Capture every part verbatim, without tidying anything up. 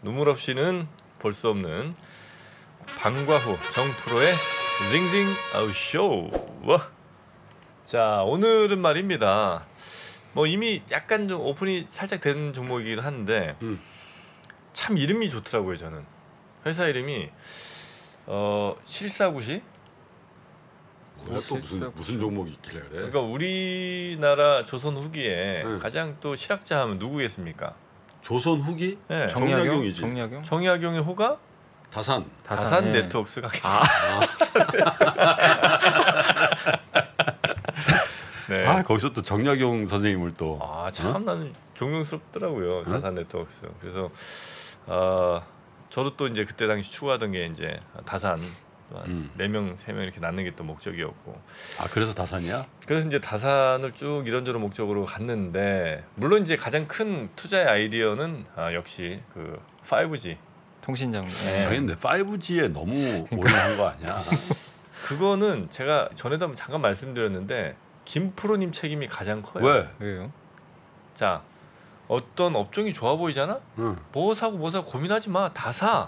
눈물 없이는 볼 수 없는 방과후 정프로의 징징 아우 쇼. 와. 자, 오늘은 말입니다. 뭐 이미 약간 좀 오픈이 살짝 된 종목이긴 한데 음. 참 이름이 좋더라고요. 저는 회사 이름이 어 실사구시. 뭐야, 또 무슨 무슨 종목이 있길래 그래? 그러니까 우리나라 조선 후기에 네. 가장 또 실학자 하면 누구겠습니까? 조선 후기? 네. 정약용이지. 정약용? 정약용의 호가 다산. 다산, 다산, 예. 네트워크스가 겠습니다. 네. 아 거기서 또 정약용 선생님을 또. 아, 참 어? 나는 존경스럽더라고요. 응? 다산 네트워크스. 그래서 어, 저도 또 이제 그때 당시 추구하던 게 이제 다산 음. 네 명, 세 명 이렇게 낳는 게 또 목적이었고. 아 그래서 다산이야? 그래서 이제 다산을 쭉 이런저런 목적으로 갔는데 물론 이제 가장 큰 투자의 아이디어는 아, 역시 그 파이브지. 통신장. 네. 자기는 파이브지에 너무 올인한 거 아니야? 그거는 제가 전에도 한번 잠깐 말씀드렸는데 김프로님 책임이 가장 커요. 왜? 왜요? 자, 어떤 업종이 좋아 보이잖아? 응. 뭐 사고 뭐 사고 고민하지 마. 다 사.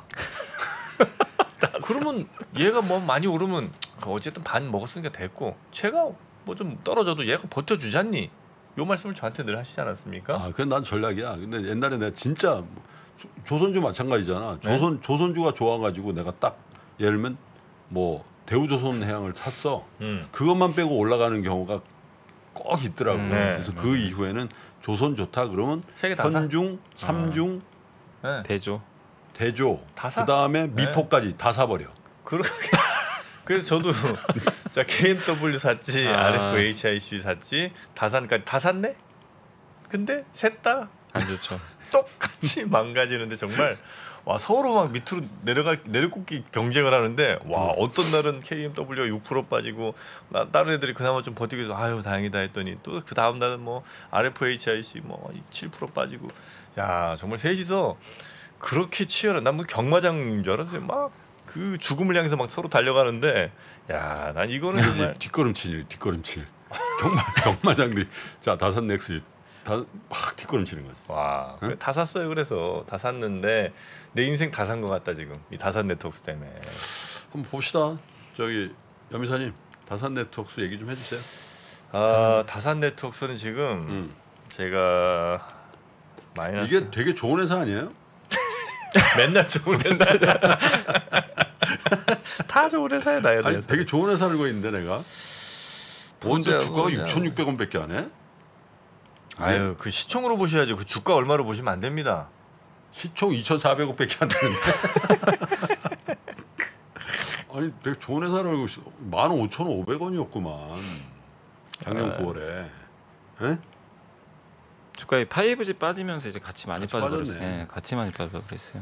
그러면 얘가 뭐 많이 오르면 어쨌든 반 먹었으니까 됐고 채가 뭐 좀 떨어져도 얘가 버텨주잖니. 요 말씀을 저한테 늘 하시지 않았습니까? 아 그건 난 전략이야. 근데 옛날에 내가 진짜 조, 조선주 마찬가지잖아. 조선 네? 조선주가 좋아가지고 내가 딱 예를 들면 뭐 대우조선해양을 샀어. 음. 그것만 빼고 올라가는 경우가 꼭 있더라고. 음, 네. 그래서 그 이후에는 조선 좋다 그러면 세 개 다 사. 현중, 삼중, 네. 대조. 대조, 다 사? 그 다음에 미포까지 다 사버려. 그렇게. 그래서 저도 자 케이엠더블유 샀지, 아. 알에프에이치아이씨 샀지, 다산까지 다 샀네. 근데 셋 다 안 좋죠. 똑같이 망가지는데 정말 와 서로 막 밑으로 내려갈 내려꽂기 경쟁을 하는데 와 어떤 날은 케이엠더블유가 육 퍼센트 빠지고 나, 다른 애들이 그나마 좀 버티고 있어 아유 다행이다 했더니 또 그 다음 날은 뭐 알에프에이치아이씨 뭐 칠 퍼센트 빠지고 야 정말 셋이서 그렇게 치열한 난 뭐 경마장인 줄 알았어요. 막 그 죽음을 향해서 막 서로 달려가는데 야 난 이거는 정말 뒷걸음질, 뒷걸음질. 경마 경마장들이 자 다산 넥스 다막 뒷걸음치는 거지. 와, 응? 다 샀어요. 그래서 다 샀는데 내 인생 다 산 것 같다 지금 이 다산 네트워크스 때문에. 한번 봅시다. 저기 여미사님 다산 네트워크스 얘기 좀 해주세요. 아, 다산 네트워크스는 지금 음. 제가 마이너스 이게 되게 좋은 회사 아니에요? 맨날 좋은 회사야. 다 좋은 회사야 나야 돼. 아니 되게 좋은 회사 알고 있는데 내가. 뭔데, 근데 주가가 뭐냐. 육천육백 원밖에 안 해? 아유 그 시총으로 보셔야죠. 그 주가 얼마로 보시면 안 됩니다. 시총 이천사백 원밖에 안 되는데. 아니 되게 좋은 회사를 알고 있어. 만 오천오백 원이었구만. 작년 아. 구월에. 에? 주가에 파이브지 빠지면서 이제 같이 많이 같이 빠져버렸어요. 빠졌네. 네, 같이 많이 빠져버렸어요.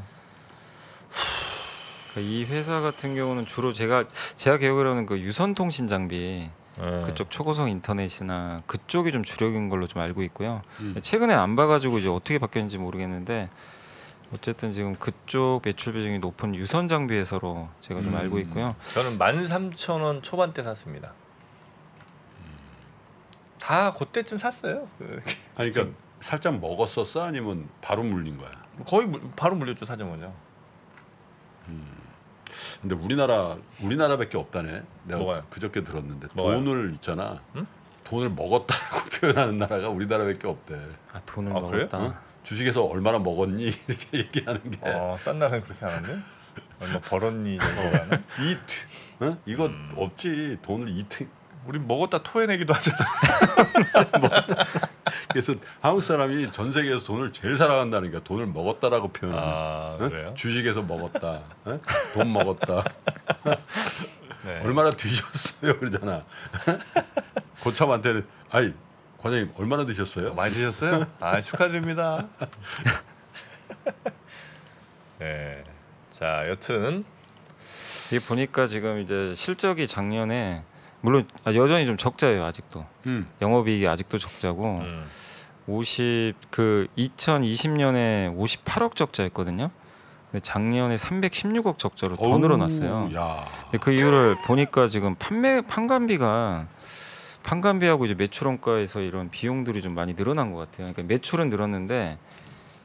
그러니까 이 회사 같은 경우는 주로 제가 제가 기억으로는 그 유선통신 장비 네. 그쪽 초고속 인터넷이나 그쪽이 좀 주력인 걸로 좀 알고 있고요. 음. 최근에 안 봐가지고 이제 어떻게 바뀌었는지 모르겠는데 어쨌든 지금 그쪽 매출 비중이 높은 유선 장비 회사로 제가 좀 음. 알고 있고요. 저는 만 삼천 원 초반대 샀습니다. 다 그때쯤 샀어요. 그 아니 그러니까 살짝 먹었었어 아니면 바로 물린 거야? 거의 물- 바로 물렸죠 사정거죠. 근데 우리나라 우리나라밖에 없다네. 내가 뭐가요? 그저께 들었는데 뭐가요? 돈을 있잖아. 응? 돈을 먹었다고 표현하는 나라가 우리나라밖에 없대. 아 돈을 아, 그래요? 먹었다. 어? 주식에서 얼마나 먹었니 이렇게 얘기하는 게. 어, 딴 나라는 그렇게 안 하는데? 얼마 벌었니 정도가 하나? 이트. 어? 이거 음. 없지. 돈을 이트. 우린 먹었다 토해내기도 하잖아. 그래서 한국 사람이 전 세계에서 돈을 제일 사랑한다는 게 돈을 먹었다라고 표현하는. 아, 어? 그래요? 주식에서 먹었다. 어? 돈 먹었다. 네. 얼마나 드셨어요 그러잖아. 고참한테는 아이 과장님 얼마나 드셨어요? 많이 드셨어요? 아, 축하드립니다. 네. 자, 여튼 이게 보니까 지금 이제 실적이 작년에 물론 아, 여전히 좀 적자예요 아직도. 음. 영업이익이 아직도 적자고 음. 오십 그 이천이십 년에 오십팔억 적자였거든요. 근데 작년에 삼백십육억 적자로 더 어우, 늘어났어요. 야. 근데 그 이유를 보니까 지금 판매 판관비가 판관비하고 이제 매출 원가에서 이런 비용들이 좀 많이 늘어난 것 같아요. 그러니까 매출은 늘었는데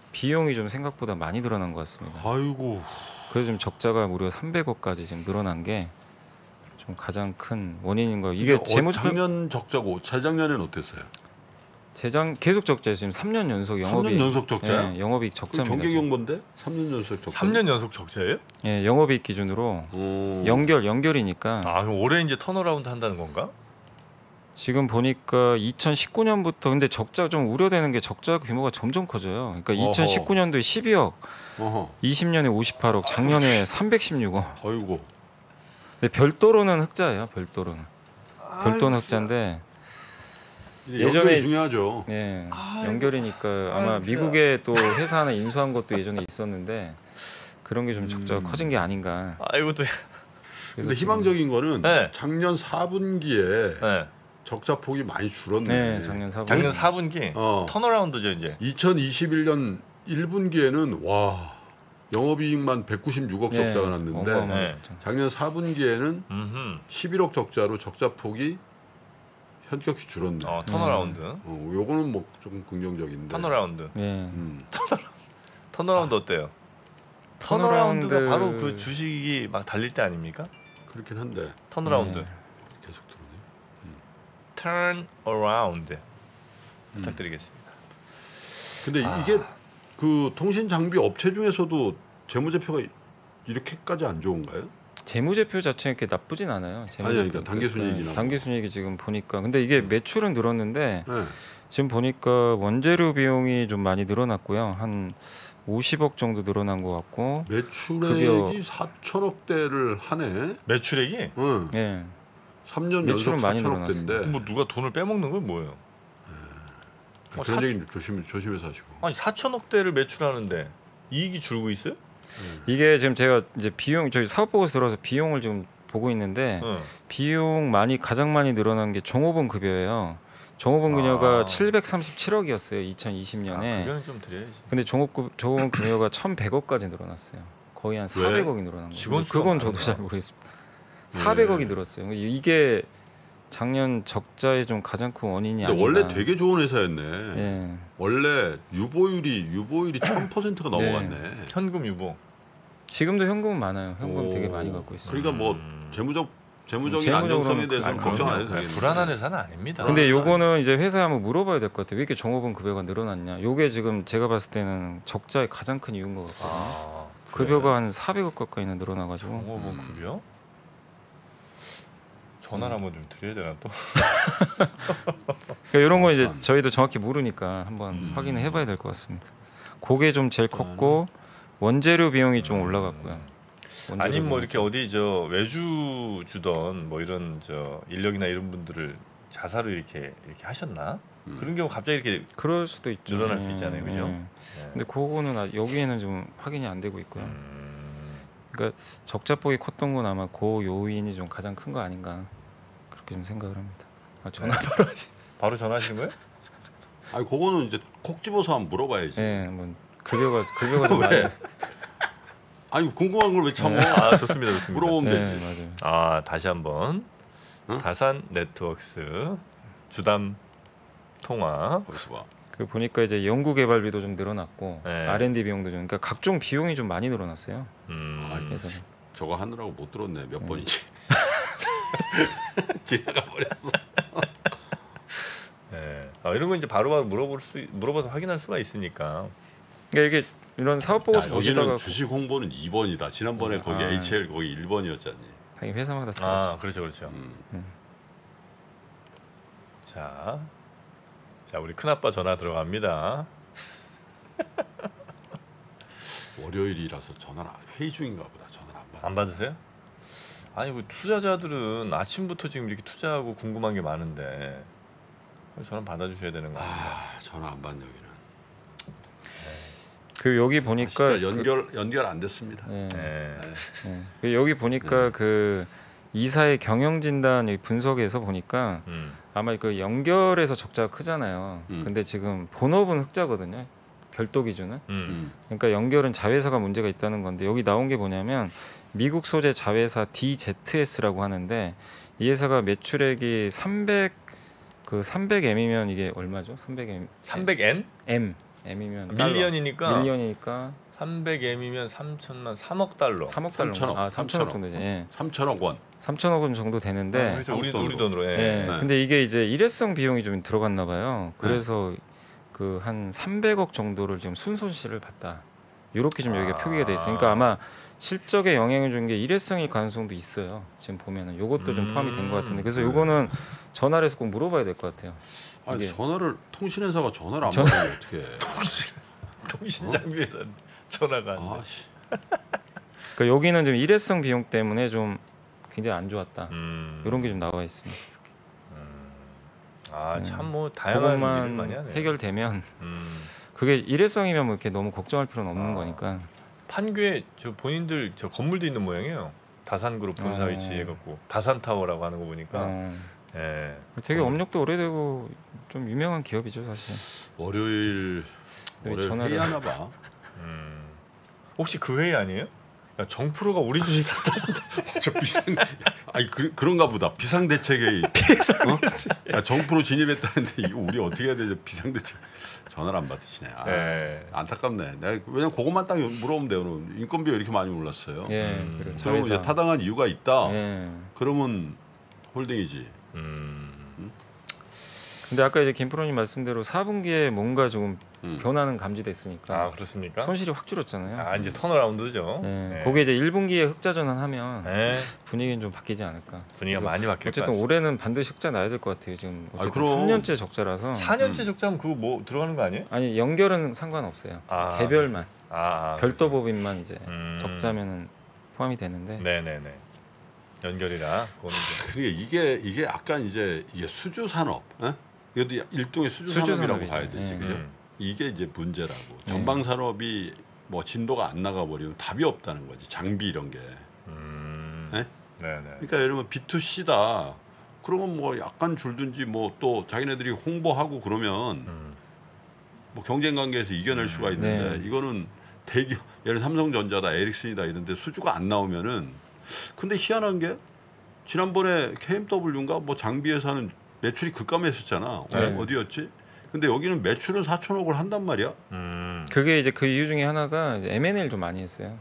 비용이 좀 생각보다 많이 늘어난 것 같습니다. 아이고. 그래서 지금 적자가 무려 삼백억까지 지금 늘어난 게 좀 가장 큰 원인인 거예요. 이게 어, 재무제표 작년 적자고 재작년에는 어땠어요? 재정 계속 적자예요. 지금 삼 년 연속 영업이익. 삼 년 연속 적자야? 예, 영업이익 그 적자입니다. 경계 지금. 경보인데 삼 년 연속 적자. 삼 년 연속 적자예요? 예, 영업이익 기준으로 오. 연결 연결이니까 아 그럼 올해 이제 턴어라운드 한다는 건가? 지금 보니까 이천십구 년부터 근데 적자 좀 우려되는 게 적자 규모가 점점 커져요. 그러니까 어허. 이천십구 년도에 십이억, 어허. 이십 년에 오십팔억, 작년에 삼백십육억. 아이고. 근데 별도로는 흑자예요. 별도로는. 별도는 흑자인데 예전에 예전에 중요하죠. 예, 아이고. 연결이니까 아마 아이고. 미국에 또 회사 하나 인수한 것도 예전에 있었는데 그런 게 좀 적자가 음. 커진 게 아닌가. 아이고 또 근데 희망적인 거는 네. 작년 사 분기에 네. 적자 폭이 많이 줄었네. 네, 작년 사 분. 작년 사 분기 어. 턴어라운드죠 이제. 이천이십일 년 일 분기에는 와 영업이익만 백구십육억 네, 적자가 났는데 어마어마한 네. 적자. 작년 사 분기에는 음흠. 십일억 적자로 적자 폭이 현격히 줄었네. 어 턴어라운드. 어, 요거는 뭐 조금 긍정적인데. 턴어라운드. 예. 음. 턴어라운드 어때요? 턴어라운드. 턴어라운드가 바로 그 주식이 막 달릴 때 아닙니까? 그렇긴 한데 턴어라운드. 네. 계속 들어오네. Turn around 음. 부탁드리겠습니다. 근데 아. 이게 그 통신 장비 업체 중에서도 재무제표가 이렇게까지 안 좋은가요? 재무제표 자체는 이렇게 나쁘진 않아요. 재무제표. 아니, 그러니까 단기순이익이나 뭐. 단기순이익이 지금 보니까 근데 이게 매출은 늘었는데 네. 지금 보니까 원재료 비용이 좀 많이 늘어났고요. 한 오십억 정도 늘어난 것 같고. 매출액이 사천억대를 하네. 매출액이 응. 예. 삼 년 연속 매출은 많이 사천억대인데 뭐 누가 돈을 빼먹는 건 뭐예요? 어, 그런 사- 얘기 조심 조심해서 하시고. 아니 사천억대를 매출하는데 이익이 줄고 있어요? 이게 지금 제가 이제 비용 저희 사업 보고서 들어서 비용을 지금 보고 있는데 응. 비용 많이 가장 많이 늘어난 게 종업원 급여예요. 종업원 급여가 아. 칠백삼십칠억이었어요. 이천이십 아, 년에. 그거는 좀 드려야지. 근데 종업급 종업원 급여가 천백억까지 늘어났어요. 거의 한 사백억이 늘어난 거예요. 직원 수가 그건 저도 많은가? 잘 모르겠습니다. 사백억이 늘었어요. 이게 작년 적자의 좀 가장 큰 원인이 근데 아닌가. 원래 되게 좋은 회사였네. 예. 원래 유보율이 유보율이 천 퍼센트가 넘어갔네. 현금 유보. 지금도 현금은 많아요. 현금 오. 되게 많이 갖고 있어요. 그러니까 뭐 음. 재무적 재무적인 재무적으로는 안정성에 그- 대해서는 아, 걱정 안 해도 그럼요. 되겠네. 불안한 회사는 아닙니다. 근데 아, 요거는 이제 회사에 한번 물어봐야 될 것 같아요. 왜 이렇게 종업원 급여가 늘어났냐? 요게 지금 제가 봤을 때는 적자의 가장 큰 이유인 것 같거든요. 아, 급여가 한 사백억 가까이나 늘어나가지고. 종업원 음. 급여? 전화를 한번 좀 드려야 되나 또? 그러니까 이런 건 이제 음. 저희도 정확히 모르니까 한번 음. 확인을 해봐야 될 것 같습니다. 그게 좀 제일 컸고 원재료 비용이 좀 올라갔고요. 원재료 아니면 뭐 비용이 이렇게 어디 저 외주 주던 뭐 이런 저 인력이나 이런 분들을 자살을 이렇게 이렇게 하셨나? 음. 그런 경우 갑자기 이렇게 그럴 수도 있죠. 늘어날 수 예, 있잖아요, 그죠? 예. 네. 근데 그거는 아- 여기에는 좀 확인이 안 되고 있고요. 음, 그러니까 적자폭이 컸던 건 아마 그 요인이 좀 가장 큰 거 아닌가 그렇게 좀 생각을 합니다. 아, 전화 네. 바로 하시. 바로 전화하신 거예요? 아니 그거는 이제 콕 집어서 한번 물어봐야지. 네, 뭐 급여가 급여가 좀 많이. 왜? 아니 궁금한 걸 왜 참어? 아 좋습니다, 좋습니다. 물어보면 네, 되지. 맞아요. 아 다시 한번 응? 다산 네트워크스 주담 통화. 거기서 봐. 그 보니까 이제 연구 개발비도 좀 늘어났고 네. 알앤디 비용도 좀 그러니까 각종 비용이 좀 많이 늘어났어요. 음, 아, 그래서 저거 하느라고 못 들었네. 몇 음. 번인지. 지나가 버렸어. 네. 아, 이런 거 이제 바로바로 물어볼 수 물어봐서 확인할 수가 있으니까. 그러니까 이게 이런 사업 보고서 야, 보시다가 여기는 주식 홍보는 이 번이다. 지난번에 거기 아. 에이치엘 거기 일 번이었잖니. 하긴 회사마다 아 다르죠. 그렇죠, 그렇죠. 음. 자, 자 우리 큰 아빠 전화 들어갑니다. 월요일이라서 전화를 안- 회의 중인가 보다. 전화를 안 받아. 안 받으세요? 아니 그 투자자들은 아침부터 지금 이렇게 투자하고 궁금한 게 많은데 전화 받아주셔야 되는 거 아닙니까? 아, 전화 안 받네 여기는. 그 여기 보니까 진짜 연결 연결 안 됐습니다. 그, 예, 네. 예. 그 여기 보니까 네. 그 이사의 경영 진단 여기 분석에서 보니까 음. 아마 그 연결해서 적자가 크잖아요. 음. 근데 지금 본업은 흑자거든요. 별도 기준은. 음. 음. 그러니까 연결은 자회사가 문제가 있다는 건데 여기 나온 게 뭐냐면 미국 소재 자회사 디제트에스라고 하는데 이 회사가 매출액이 삼백 그 삼백 엠이면 이게 얼마죠? 삼백 엠 삼백 엔? M M이면 밀리언이니까 밀리언이니까 삼백 엠이면 삼천만 삼억 달러. 삼억 달러. 삼천억. 아, 삼천억 삼천억. 정도지. 예. 삼천억 원. 삼천억 원 정도 되는데 아, 그렇죠. 우리 한국 우리 돈으로. 예. 예. 네. 근데 이게 이제 일회성 비용이 좀 들어갔나 봐요. 그래서 그 한 삼백억 정도를 지금 순손실을 봤다. 이렇게 좀 여기가 아. 표기가 돼 있어요. 그러니까 아마 실적에 영향을 준 게 일회성일 가능성도 있어요. 지금 보면은 요것도 좀 포함이 된 것 같은데 그래서 음. 요거는 전화를 해서 꼭 물어봐야 될 것 같아요. 아니 이게- 전화를 통신회사가 전화를 안 전- 받으면 어떻게 해? 통신 통신 장비에다 전화가 안 돼. 아, 씨. 그러니까 여기는 좀 일회성 비용 때문에 좀 굉장히 안 좋았다. 음. 이런 게 좀 나와 있습니다. 아, 네. 참 뭐 다양한 일을 많이 그것만 하네. 해결되면 음. 그게 일회성이면 뭐 이렇게 너무 걱정할 필요는 없는 아. 거니까. 판교에 저 본인들 저 건물도 있는 모양이에요. 다산그룹 본사 어. 위치해 갖고 다산타워라고 하는 거 보니까. 어, 예. 되게 어. 업력도 오래되고 좀 유명한 기업이죠 사실. 월요일 네, 월요일 전화를- 회의하나 봐. 음. 혹시 그 회의 아니에요? 야, 정프로가 우리 주식 샀다. 저 비상 아니 그, 그런가 보다. 비상대책회의. 비상대책. 어? 야, 정프로 진입했다는데 이거 우리 어떻게 해야 되죠? 비상대책. 전화를 안 받으시네. 아, 예. 안타깝네. 내가 왜냐면 그것만 딱 물어보면 돼요. 인건비가 이렇게 많이 올랐어요. 예, 음. 그리고 그러면 이제 자회사. 타당한 이유가 있다. 예. 그러면 홀딩이지. 음. 근데 아까 이제 김프로님 말씀대로 사 분기에 뭔가 조금 음. 변화는 감지됐으니까 아, 그렇습니까? 손실이 확 줄었잖아요. 아, 이제 턴어라운드죠. 예. 예. 그게 이제 일 분기에 흑자 전환하면 예. 분위기는 좀 바뀌지 않을까. 분위기가 그래서 많이 바뀔 것 어쨌든 같습니다. 올해는 반드시 흑자 나야 될 것 같아요. 지금 아, 어쨌든 그럼. 삼 년째 적자라서. 사 년째 음. 적자면 그거 뭐 들어가는 거 아니에요? 아니 연결은 상관없어요. 아, 개별만 아, 아 별도 법인만 이제 음. 적자면은 포함이 되는데. 네, 네, 네. 연결이라 그거는 이제 그게 이게 이게 약간 이제 이게 수주 산업. 어? 이것도 일종의 수주, 수주 산업이라고 산업이죠. 봐야 되지. 예. 그죠? 음. 이게 이제 문제라고. 전방 산업이 뭐 진도가 안 나가 버리면 답이 없다는 거지. 장비 이런 게. 음. 네? 네, 네. 그러니까 예를 들면 비투씨다. 그러면 뭐 약간 줄든지 뭐 또 자기네들이 홍보하고 그러면 음. 뭐 경쟁 관계에서 이겨낼 수가 있는데 네. 이거는 대기 예를 삼성전자다, 에릭슨이다 이런데 수주가 안 나오면은 근데 희한한 게 지난번에 케이엠더블유인가 뭐 장비 회사는 매출이 급감했었잖아. 네. 어디였지? 근데 여기는 매출은 사천억을 한단 말이야. 음. 그게 이제 그 이유 중에 하나가 엠 앤 에이를 좀 많이 했어요.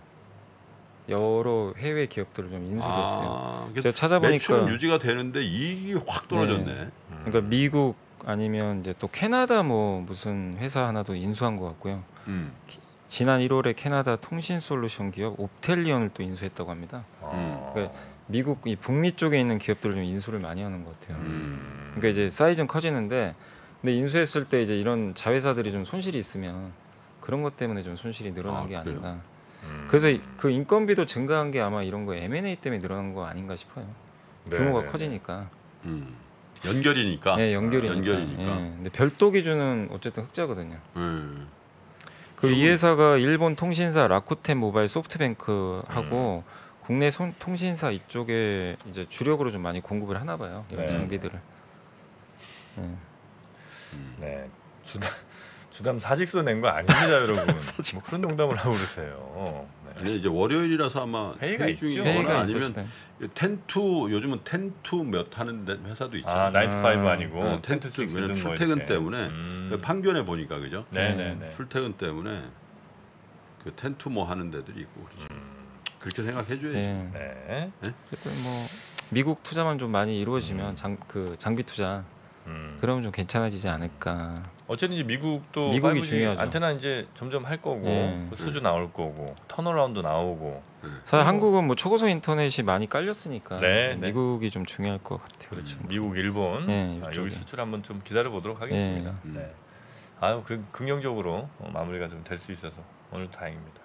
여러 해외 기업들을 좀 인수를 했어요. 아, 제가 찾아보니까 매출은 유지가 되는데 이익이 확 떨어졌네. 음. 그러니까 미국 아니면 이제 또 캐나다 뭐 무슨 회사 하나도 인수한 것 같고요. 음. 지난 일월에 캐나다 통신 솔루션 기업 옵텔리언을 또 인수했다고 합니다. 아. 그러니까 미국 이 북미 쪽에 있는 기업들을 좀 인수를 많이 하는 것 같아요. 음. 그러니까 이제 사이즈는 커지는데 근데 인수했을 때 이제 이런 자회사들이 좀 손실이 있으면 그런 것 때문에 좀 손실이 늘어난 아, 게 그래요? 아닌가. 음. 그래서 이- 그 인건비도 증가한 게 아마 이런 거 엠 앤 에이 때문에 늘어난 거 아닌가 싶어요. 네, 규모가 네, 네. 커지니까. 음. 연결이니까. 네, 연결이니까. 연결이니까. 예, 근데 별도 기준은 어쨌든 흑자거든요. 음. 그 이 회사가 일본 통신사 라쿠텐 모바일 소프트뱅크하고 음. 국내 손, 통신사 이쪽에 이제 주력으로 좀 많이 공급을 하나 봐요. 이런 네. 장비들을. 네. 음. 네. 주담 주담 사직서 낸 거 아닙니다, 여러분. 뭐 그런 농담을 하고 그러세요. 네. 근데 이제 월요일이라서 아마 회의가 회의 있죠. 중이거나 회의가 아니면 있었을 때. 텐투 요즘은 텐투 몇 하는 데- 회사도 있잖아요. 아, 나이트 파이브 아니고 어, 텐트 텐트 식스 왜냐면 등 뭐 출퇴근 이렇게. 때문에 음. 판교에 보니까 그죠? 네, 네, 네. 출퇴근 때문에 그 텐투 뭐 하는 데들이 있고 그렇죠. 음. 그렇게 생각해줘야지. 네. 네. 어쨌든 뭐 미국 투자만 좀 많이 이루어지면 음. 장 그 장비 투자 음. 그러면 좀 괜찮아지지 않을까. 어쨌든 이제 미국도 미국이 파이브지 중요하죠. 안테나 이제 점점 할 거고 네. 또 수주 나올 거고 턴어라운드 나오고. 사실 어. 한국은 뭐 초고속 인터넷이 많이 깔렸으니까 네, 네. 미국이 좀 중요할 것 같아요. 그렇죠. 미국, 일본 네, 아, 이쪽에. 여기 수출 한번 좀 기다려 보도록 하겠습니다. 네. 네. 아유, 그 긍정적으로 어, 마무리가 좀 될 수 있어서 오늘 다행입니다.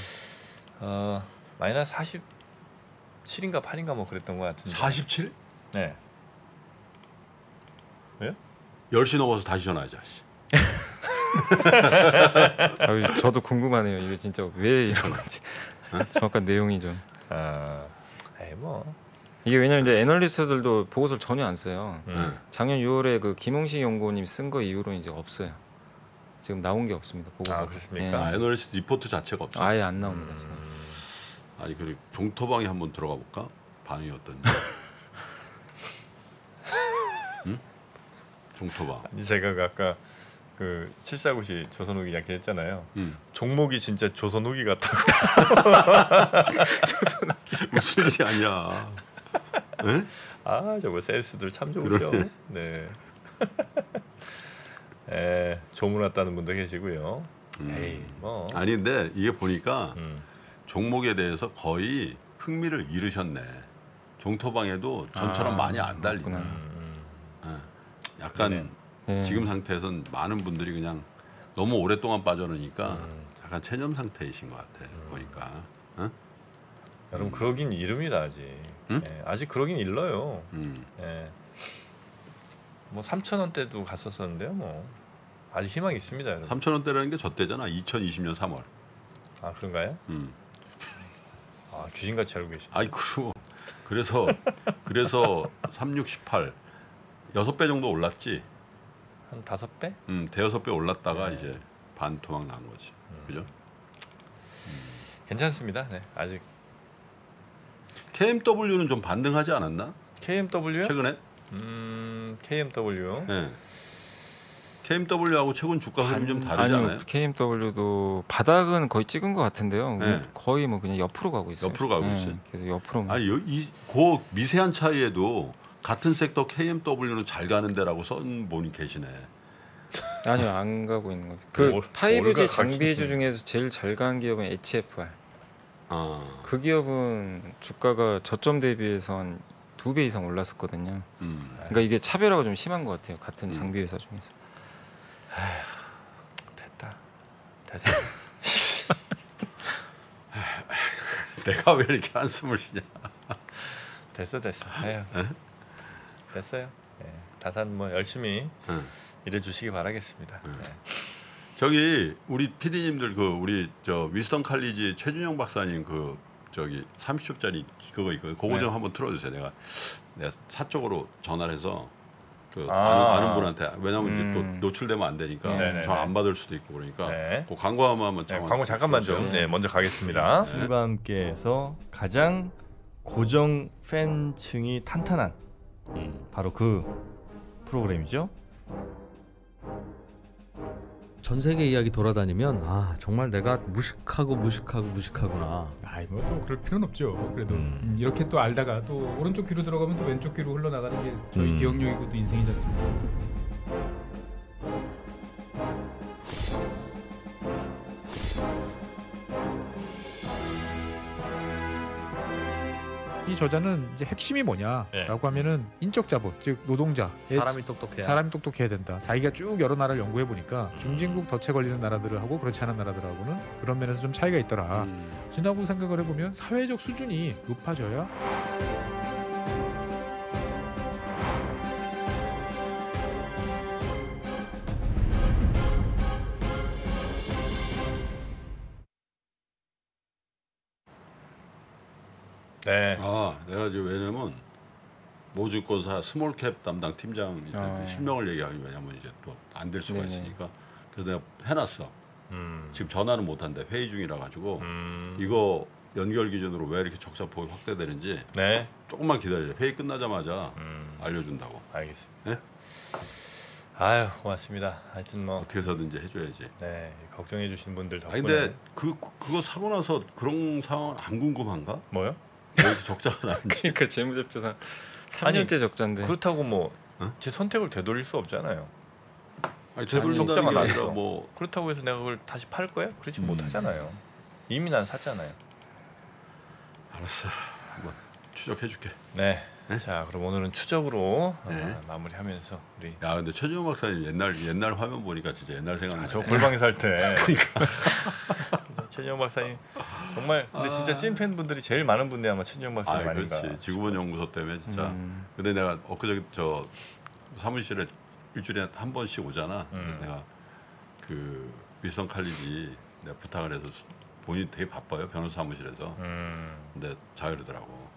어, 마이너스 사십칠인가 팔인가 뭐 그랬던 것 같은데. 사십칠? 네. 열 시 넘어서 다시 전화하자. 씨. 아유, 저도 궁금하네요. 이게 진짜 왜 이런 건지 정확한 내용이 좀. 아, 에이 뭐. 이게 왜냐면 이제 애널리스트들도 보고서를 전혀 안 써요. 음. 작년 유월에 그 김홍식 연구원님 쓴 거 이후로 이제 없어요. 지금 나온 게 없습니다. 보고서. 아, 그렇습니까? 아, 애널리스트 리포트 자체가 없어. 아예 안 나옵니다 지금. 음. 아니 그리고 종토방에 한번 들어가 볼까? 반응이 어떤지. 응? 종토방. 아니, 제가 그 아까 그 칠사구시 조선후기 이야기했잖아요. 음. 종목이 진짜 조선후기 같다고. 조선후기 무슨 일이 아니야. 네? 아 저거 센스들 참 좋으셔. 그러네. 네. 에, 조문 왔다는 분도 계시고요. 음. 에이 뭐. 아니 근데 이게 보니까 음. 종목에 대해서 거의 흥미를 잃으셨네. 종토방에도 전처럼 아, 많이 안 달린다. 그렇구나. 음, 예. 약간 그러네. 네. 지금 상태에선 많은 분들이 그냥 너무 오랫동안 빠져놓으니까 음. 약간 체념 상태이신 것 같아. 보니까. 어? 여러분 그러긴 이릅니다 아직. 응? 예, 아직 그러긴 일러요. 음. 예. 뭐 삼천 원대도 갔었었는데요. 뭐 아직 희망이 있습니다, 여러분. 삼천 원대라는 게 저 때잖아. 이천이십 년 삼월. 아 그런가요? 음. 아 귀신같이 알고 계시. 아이 그럼 그래서 그래서 삼백육십팔 여섯 배 정도 올랐지. 한 다섯 배? 음, 대여섯 배 올랐다가 네. 이제 반 토막 난 거지. 그죠? 괜찮습니다. 네, 아직 케이엠더블유는 좀 반등하지 않았나? 케이엠더블유요? 최근에? 음, 케이엠더블유. 네. 케이엠더블유하고 최근 주가 흐름이 좀 다르지 아니요, 않아요? 케이엠더블유도 바닥은 거의 찍은 것 같은데요. 네. 거의 뭐 그냥 옆으로 가고 있어요. 옆으로 가고 네, 있어요? 계속 옆으로. 아니 이그 미세한 차이에도 같은 섹터 케이엠더블유는 잘 가는데라고 썬 분이 계시네. 아니요, 안 가고 있는 거죠. 그 뭘- 파이브 지 뭘가 장비주 가르치는 중에서 제일 잘 간 기업은 에이치에프알. 아, 그 기업은 주가가 저점 대비해서 한 두 배 이상 올랐었거든요. 음. 그러니까 이게 차별화가 좀 심한 것 같아요. 같은 음. 장비 회사 중에서. 됐다. 됐어. 내가 왜 이렇게 한숨을 쉬냐? 됐어, 됐어. 에휴. 됐어요. 네, 다산 뭐 열심히 응. 일해 주시기 바라겠습니다. 네. 저기 우리 피디님들 그 우리 저 위스턴 칼리지 최준영 박사님 그 저기 삼십 초짜리 그거 있거든요. 그거 네. 좀 한번 틀어주세요. 내가 내가 사적으로 전화를 해서 그 아. 아는, 아는 분한테 왜냐면 음. 이제 또 노출되면 안 되니까 네네네. 전 안 받을 수도 있고 그러니까 네. 그 광고 한번 한번 네, 잠깐 광고 잠깐만 좀 틀어주세요. 네, 먼저 가겠습니다. 네. 술과 함께해서 가장 고정 팬층이 탄탄한 음. 바로 그 프로그램이죠. 전 세계 이야기 돌아다니면 아 정말 내가 무식하고 무식하고 무식하구나. 아이 뭐 또 그럴 필요는 없죠. 그래도 음. 음, 이렇게 또 알다가 또 오른쪽 귀로 들어가면 또 왼쪽 귀로 흘러나가는 게 저희 음. 기억력이고 또 인생이지 않습니까? 이 저자는 이제 핵심이 뭐냐라고 네. 하면은 인적 자본, 즉 노동자, 사람이 똑똑해야. 사람이 똑똑해야 된다. 자기가 쭉 여러 나라를 연구해 보니까 중진국 덫에 걸리는 나라들하고 그렇지 않은 나라들하고는 그런 면에서 좀 차이가 있더라. 음. 지나고 생각을 해보면 사회적 수준이 높아져야 네. 아 내가 이제 왜냐면 모증권사 스몰캡 담당 팀장 아. 실명을 얘기하기 왜냐면 이제 또 안 될 수가 네네. 있으니까 그래서 내가 해놨어. 음. 지금 전화는 못한대 회의 중이라 가지고 음. 이거 연결 기준으로 왜 이렇게 적자폭이 확대되는지 네. 조금만 기다려. 회의 끝나자마자 음. 알려준다고. 알겠습니다. 네? 아유 고맙습니다. 하여튼 뭐 어떻게 해서든지 해줘야지. 네, 걱정해 주신 분들 덕분에. 아니 근데 그 그거 사고 나서 그런 상황은 안 궁금한가? 뭐요? 왜 이렇게 적자가 나는지. 그러니까 재무제표상 삼 년째 적자인데. 그렇다고 뭐 제 어? 선택을 되돌릴 수 없잖아요. 아니 적자가 되돌린다는 게 아니라 났어. 뭐 그렇다고 해서 내가 그걸 다시 팔 거야? 그렇지 음. 못하잖아요. 이미 난 샀잖아요. 알았어. 한번 추적해줄게. 네. 네? 자, 그럼 오늘은 추적으로 네. 어, 마무리하면서 우리 야 근데 최준영 박사님 옛날 옛날 화면 보니까 진짜 옛날 생각나. 아, 저 골방에 살 때. 그러니까. 최진영 박사님 정말 근데 진짜 찐 팬분들이 제일 많은 분이 아마 최진영 아 박사님 아닌가. 그렇지. 지구본 연구소 때문에 진짜. 음. 근데 내가 엊그저께 저 사무실에 일주일에 한 번씩 오잖아. 음. 그래서 내가 그 위스턴 칼리지 내가 부탁을 해서 수- 본인이 되게 바빠요 변호사 사무실에서. 음. 근데 자유르더라고.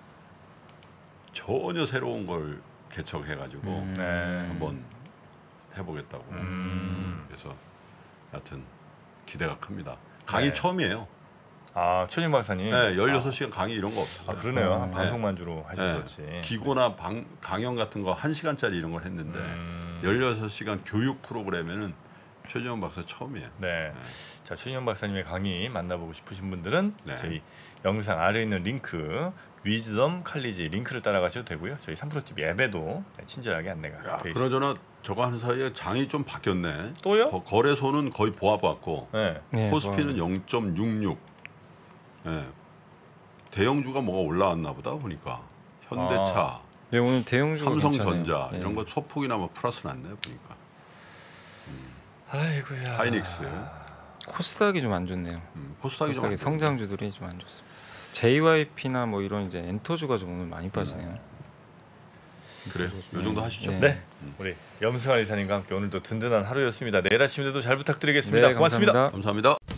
전혀 새로운 걸 개척해가지고 음. 네. 한번 해보겠다고. 음. 그래서 하여튼 기대가 큽니다. 강의 네. 처음이에요. 아, 최진영 박사님. 네, 열여섯 시간 강의 이런 거 없어요. 아, 그러네요. 음. 방송만 주로 하셨었지. 네. 기고나 방, 강연 같은 거 한 시간짜리 이런 걸 했는데 음. 열여섯 시간 교육 프로그램에는 최진영 박사 처음이에요. 네. 자, 최진영 박사님의 강의 만나보고 싶으신 분들은 네. 저희 영상 아래에 있는 링크 위즈덤 칼리지 링크를 따라가셔도 되고요. 저희 삼프로티비 앱에도 친절하게 안내가 야, 돼 있습니다. 그러저나 저거 하는 사이에 장이 좀 바뀌었네. 또요? 거, 거래소는 거의 보합받고 네. 네, 코스피는 뭐, 영 점 육육. 예. 대형주가 뭐가 올라왔나 보다 보니까 현대차, 네, 오늘 대형주가 삼성전자 괜찮아요. 네. 이런 거 소폭이나 뭐 플러스 났네 보니까. 아이고야. 하이닉스, 코스닥이 좀 안 좋네요. 음, 코스닥이 좀 코스닥의 안 좋네. 성장주들이 좀 안 좋습니다. 제이와이피나 뭐 이런 이제 엔터주가 좀 오늘 많이 빠지네요. 그래요. 요 정도 하시죠. 네. 네. 우리 염승환 이사님과 함께 오늘도 든든한 하루였습니다. 내일 아침에도 잘 부탁드리겠습니다. 네, 고맙습니다. 감사합니다. 감사합니다.